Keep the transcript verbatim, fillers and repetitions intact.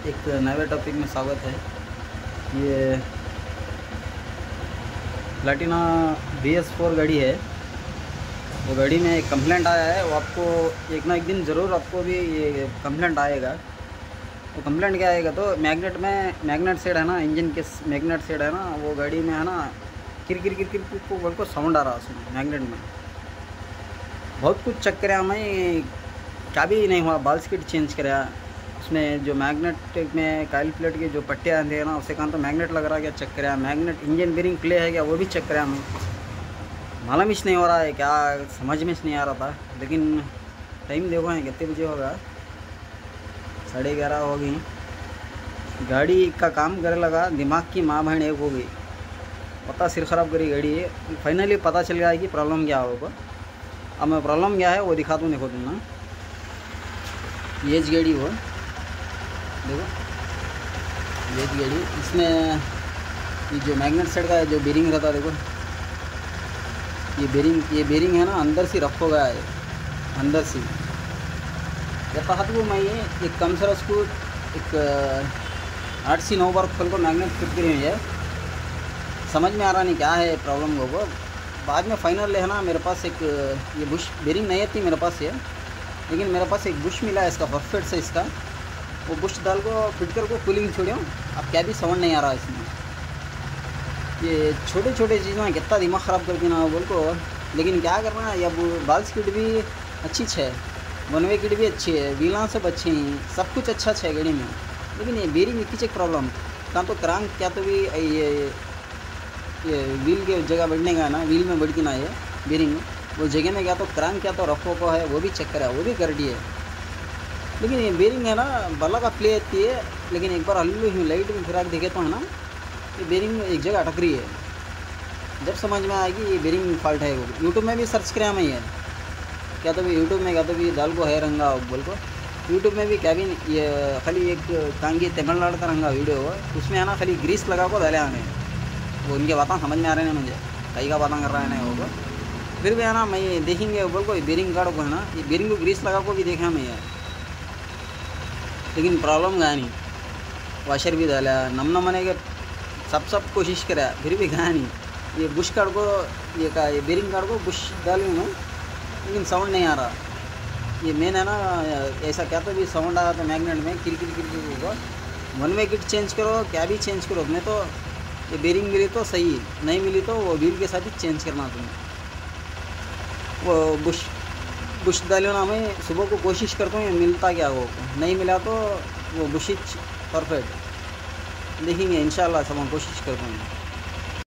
एक नए टॉपिक में स्वागत है। ये प्लैटिना बी एस फोर गाड़ी है। वो गाड़ी में एक कंप्लेंट आया है, वो आपको एक ना एक दिन ज़रूर आपको भी ये कंप्लेंट आएगा। वो कंप्लेंट क्या आएगा तो मैग्नेट में मैग्नेट सेट है ना, इंजन के मैग्नेट सेट है ना, वो गाड़ी में है ना किर किर किर किर को बोल को साउंड आ रहा है उसमें मैग्नेट में। बहुत कुछ चेक कराया मैं, क्या भी नहीं हुआ। बाल स्किट चेंज कराया, उसमें जो मैग्नेट में काइल प्लेट की जो पट्टियाँ आती है ना, उससे कहा तो मैग्नेट लग रहा है क्या चेक कराया। मैग्नेट इंजन बेरिंग प्ले है क्या वो भी चेक कराया मैं। मालूम ही नहीं हो रहा है क्या, समझ में नहीं आ रहा था। लेकिन टाइम देखो है कितने बजे होगा, साढ़े ग्यारह हो गई। गाड़ी का काम करे लगा, दिमाग की माँ बहन एक हो गई। पता सिर ख़राब करी गाड़ी है। फाइनली पता चल गया कि प्रॉब्लम क्या होगा। अब मैं प्रॉब्लम क्या है वो दिखा दूँ, देखो तुम ना ये गाड़ी वो देखो, ये गाड़ी इसमें ये जो मैग्नेट सेट का जो बेरिंग रहता है, देखो ये बेरिंग ये बेरिंग है ना अंदर से रख हो गया है, अंदर से ये कहा तो मैं ये एक कम से उसको एक आठ से नौ बार खोल को मैग्नेट फिट करी हुई है। समझ में आ रहा नहीं क्या है प्रॉब्लम को। वो बाद में फाइनल है ना, मेरे पास एक ये बुश बेरिंग नहीं थी मेरे पास ये, लेकिन मेरे पास एक बुश मिला है इसका परफेक्ट से। इसका वो बुश डाल को फिट कर को कूलिंग छोड़ियो। अब क्या भी साउंड नहीं आ रहा इसमें। ये छोटे छोटे चीज़ें कितना दिमाग ख़राब करती ना बोल को। लेकिन क्या करना है, अब बाल स्किट भी अच्छी है, वन वे किट भी अच्छी है, व्हीलां सब अच्छी हैं, सब कुछ अच्छा है गाड़ी में। लेकिन ये बेरिंग में किच एक प्रॉब्लम, कहाँ तो क्रांक क्या तो भी ये ये व्हील के जगह बढ़ने का है ना, व्हील में बढ़ती ना ये बेरिंग वो जगह में क्या तो क्रांक क्या तो रखो को है, वो भी चेक करा, वो भी कर दिए। लेकिन ये बेरिंग है ना बल्ला का प्ले आती है। लेकिन एक बार हल्लू ही लाइट में फिरा के देखे तो है ना, ये बेरिंग एक जगह अटक रही है। जब समझ में आएगी ये बेरिंग फॉल्ट है। वो यूट्यूब में भी सर्च कराया मैं, ये क्या तो भी यूट्यूब में क्या तो भी दाल को है रंगा बोल को। यूट्यूब में भी क्या भी ये खाली एक कांगी तमिलनाडु का रंगा वीडियो हुआ, उसमें है ना खाली ग्रीस लगा को डाले आने। वो उनके बातें समझ में आ रहे हैं मुझे, कई का बातें कर रहा है ना वो। फिर भी है ना मैं देखेंगे बोल को बेरिंग गार्ड को है ना, ये बेरिंग को ग्रीस लगा को भी देखा मैं यार। लेकिन प्रॉब्लम गया नहीं, वाशर भी डाला नम नमने के सब सब कोशिश करा, फिर भी गया नहीं। ये बुश गार्ड को ये का ये बेरिंग गार्ड को बुश डाली मैं, लेकिन साउंड नहीं आ रहा। ये मेन है ना, ऐसा क्या तो भी साउंड आ रहा था मैग्नेट में किर किर किर किर होगा। वन वे किट चेंज करो, क्या भी चेंज करो, मैं तो ये बेरिंग मिली तो सही, नहीं मिली तो वो व्हील के साथ ही चेंज करना तुम्हें। वो बुश बुश डालो ना, मैं सुबह को कोशिश करता हूँ ये मिलता क्या वो, नहीं मिला तो वो बुश परफेक्ट देखेंगे इंशाल्लाह। सब कोशिश करता हूँ।